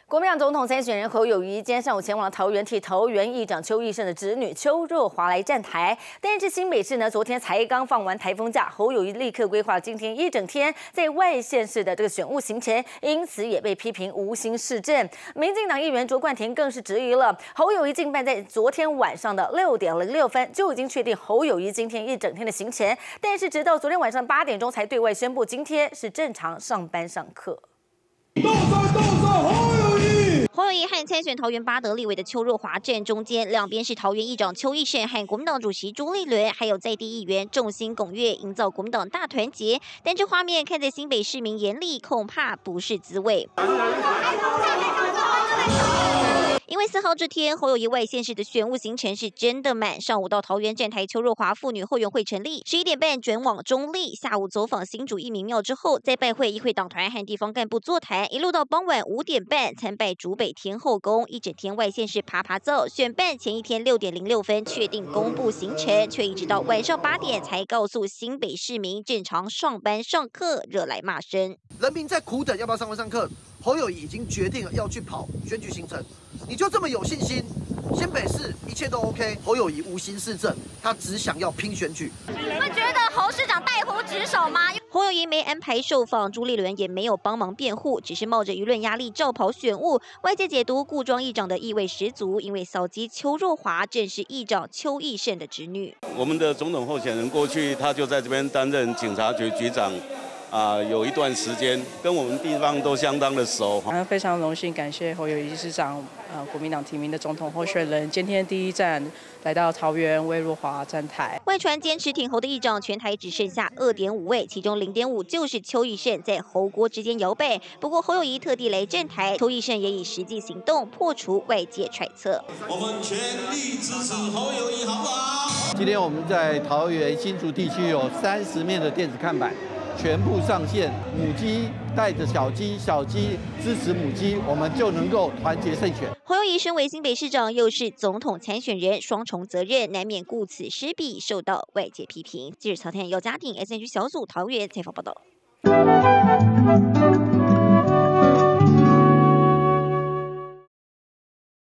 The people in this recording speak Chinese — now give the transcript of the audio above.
国民党总统参选人侯友宜今天上午前往桃园替桃园议长邱奕胜的侄女邱若华来站台。但是新北市呢，昨天才刚放完台风假，侯友宜立刻规划今天一整天在外县市的这个选务行程，因此也被批评无心市政。民进党议员卓冠廷更是质疑了，侯友宜近办在昨天晚上的6点06分就已经确定侯友宜今天一整天的行程，但是直到昨天晚上8点钟才对外宣布今天是正常上班上课。 侯友宜和参选桃园八德立委的邱若华站中间，两边是桃园议长邱奕胜和国民党主席朱立伦，还有在地议员众星拱月，营造国民党大团结。但这画面看在新北市民眼里，恐怕不是滋味。因为4号这天，侯友宜外县市的选务行程是真的满。上午到桃园站台邱若华妇女后援会成立，11点半转往中立，下午走访新竹义民庙之后，再拜会议会党团和地方干部座谈，一路到傍晚5点半参拜竹北天后宫，一整天外县市爬灶。选办前一天6点06分确定公布行程，却一直到晚上8点才告诉新北市民正常上班上课，惹来骂声。 人民在苦等要不要上班上课，侯友宜已经决定了要去跑选举行程。你就这么有信心？新北市一切都 OK， 侯友宜无心市政，他只想要拼选举。 你们觉得侯市长带胡职守吗？侯友宜没安排受访，朱立伦也没有帮忙辩护，只是冒着舆论压力照跑选务。外界解读故装议长的意味十足，因为扫鸡邱若华正是议长邱奕胜的侄女。 我们的总统候选人过去他就在这边担任警察局局长。有一段时间跟我们地方都相当的熟， 非常荣幸，感谢侯友宜市长，国民党提名的总统候选人，今天第一站来到桃园为若华站台。 外传坚持挺侯的议长，全台只剩下2.5位，其中0.5就是邱奕胜在侯郭之间摇摆。不过侯友宜特地来站台，邱奕胜也以实际行动破除外界揣测。 我们全力支持侯友宜，好不好？ 今天我们在桃园新竹地区有30面的电子看板。全部上线，母鸡带着小鸡，小鸡支持母鸡，我们就能够团结胜选。 侯友宜身为新北市长，又是总统参选人，双重责任，难免顾此失彼，受到外界批评。记者曹天佑家庭 SNG 小组桃园采访报道。